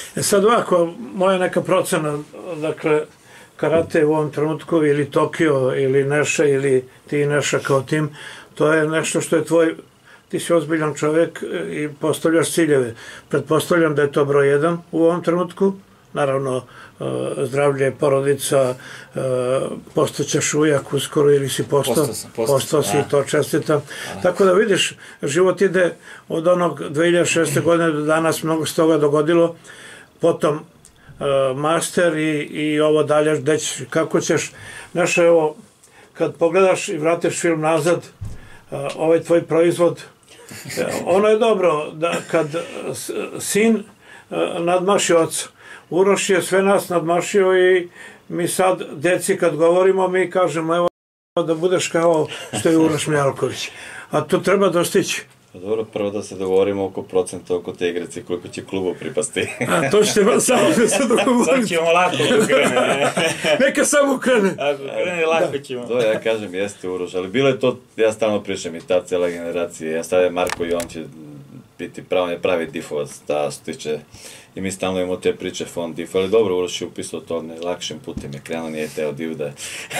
Sad ovako, moja neka procena, dakle, karate u ovom trenutku ili Tokio ili Neša ili ti Neša kao tim, to je nešto što je tvoj, ti si ozbiljan čovjek i postavljaš ciljeve. Pretpostavljam da je to broj 1 u ovom trenutku, naravno zdravlje, porodica, postaćeš ujak uskoro ili si postao si, to čestitam. Tako da vidiš, život ide od onog 2006. godine do danas, mnogo se toga dogodilo, potom master i ovo dalje, kako ćeš, znaš, evo, kad pogledaš i vratiš film nazad, ovaj tvoj proizvod, ono je dobro da kad sin nadmaši oca, Uroš je sve nas nadmašio i mi sad, deci, kad govorimo, mi kažemo, evo, da budeš kao što je Uroš Mjalković. A to treba dostići. Dobro, prvo da se dogovorimo oko procenta, oko te igrice, koliko će klubu pripasti. A to ćete samo da se dogovoriti. To ćemo lako ako krene. Neka samo krene. Ako krene, lako ćemo. To ja kažem, jeste Uroš, ali bilo je to, ja stalno pričam i ta cela generacija, ja stavim Marko i on će biti pravi difovac, ta što tiče, i mi stalno imamo te priče fond difo, ali dobro, Uroš je upisao to lakšim putem, je krenuo, nije teo divda.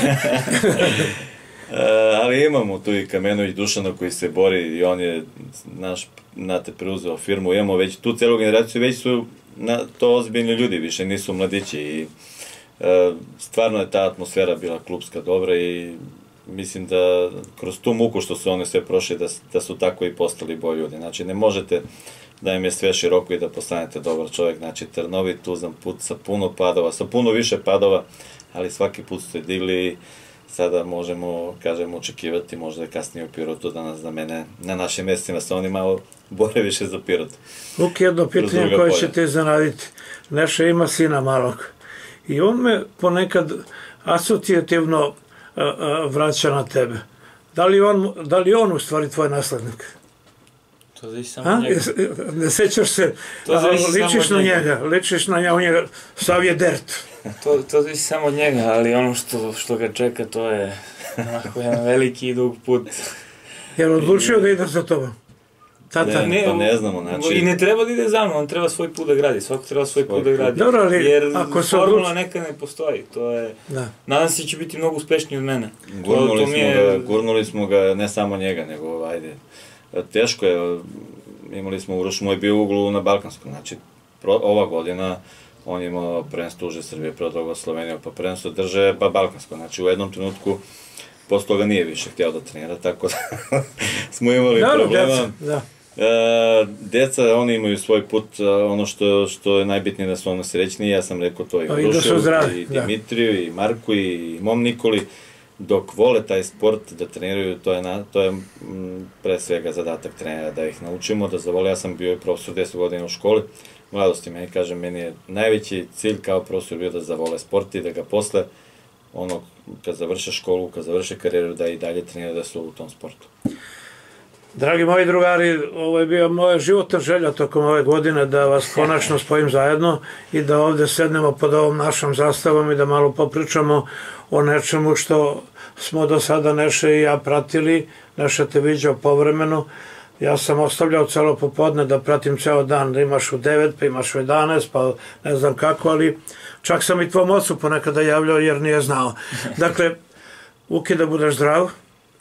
Ali imamo tu i Kamenović Dušana koji se bori i on je naš, znate, preuzeo firmu, imamo već tu celu generaciju, već su to ozbiljni ljudi, više nisu mladići i stvarno je ta atmosfera bila klubska dobra i mislim da kroz tu muku što su one sve prošli da su tako i postali bolji ljudi. Znači ne možete da im je sve široko i da postanete dobar čovjek, znači trnovit, tuzan put sa puno padova, sa puno više padova, ali svaki put ste digli. Sada možemo, kažemo, očekivati možda kasnije u Pirotu da nas zamene na našim mjestima, se oni malo bore više za Pirot. Luk, jedno pitanje koje će te zanaditi. Neša ima sina malog i on me ponekad asocijativno vraća na tebe. Da li on u stvari tvoj naslednik? To zavisi samo njega. Ne sećaš se, ličiš na njega, on je sav je dert. To zavisi samo od njega, ali ono što ga čeka, to je jedan veliki i dug put. Jer odlučio da ide za tobom? Tata? To ne znamo, znači... I ne treba da ide za mnom, on treba svoj put da gradi, svako treba svoj put da gradi. Jer formula neka ne postoji, to je... Nadam se da će biti mnogo uspešniji od mene. Gurnuli smo ga, ne samo njega, nego, ajde, teško je, imali smo Uroš moj bio u uglu na Balkanskom, znači, ova godina on je imao prvenstvo uže Srbije, prvo toga Slovenija, pa prvenstvo drže, pa Balkansko. Znači, u jednom trenutku, posle toga nije više htio da trenira, tako da smo imali problema. Deca, oni imaju svoj put, ono što je najbitnije da su ono srećniji, ja sam rekao to i Uroševu, i Dimitriju, i Marku, i mom Nikoli, dok vole taj sport da treniraju, to je pre svega zadatak trenera, da ih naučimo, da zavole. Ja sam bio i profesor 10 godina u školi, mladosti, meni je najveći cilj kao profesor bio da zavole sport i da ga posle, ono, kad završe školu, kad završe karijeru, da i dalje trenira da su u tom sportu. Dragi moji drugari, ovo je bio moja životna želja tokom ove godine da vas konačno spojim zajedno i da ovde sednemo pod ovom našom zastavom i da malo popričamo o nečemu što smo do sada Neša i ja pratili. Neša te viđao povremeno. Ja sam ostavljao celo popodne da pratim ceo dan, da imaš u 9, pa imaš u 11, pa ne znam kako, ali čak sam i tvom ocu ponekada javljao jer nije znao. Dakle, Uki, da budeš zdrav,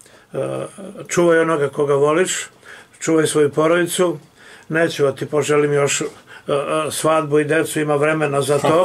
čuvaj onoga koga voliš, čuvaj svoju porodicu, neću da ti poželim još svadbu i decu, ima vremena za to,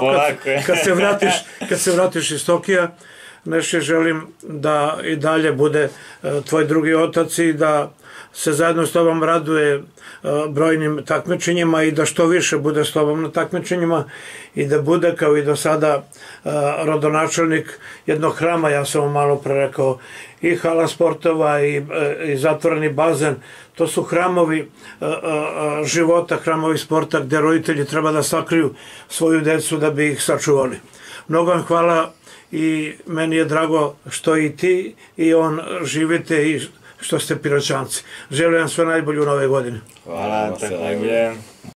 kad se vratiš iz Tokija. Neši, želim da i dalje bude tvoj drugi otac i da se zajedno s tobom raduje brojnim takmičenjima i da što više bude s tobom na takmičenjima i da bude kao i do sada rodonačelnik jednog hrama, ja sam vam malo pre rekao, i hala sportova i zatvoreni bazen, to su hramovi života, hramovi sporta gde roditelji treba da sakriju svoju decu da bi ih sačuvali. Mnogo vam hvala i meni je drago što i ti i on živite i što ste Piroćanci. Želim vam sve najbolje u nove godine. Hvala, tako je.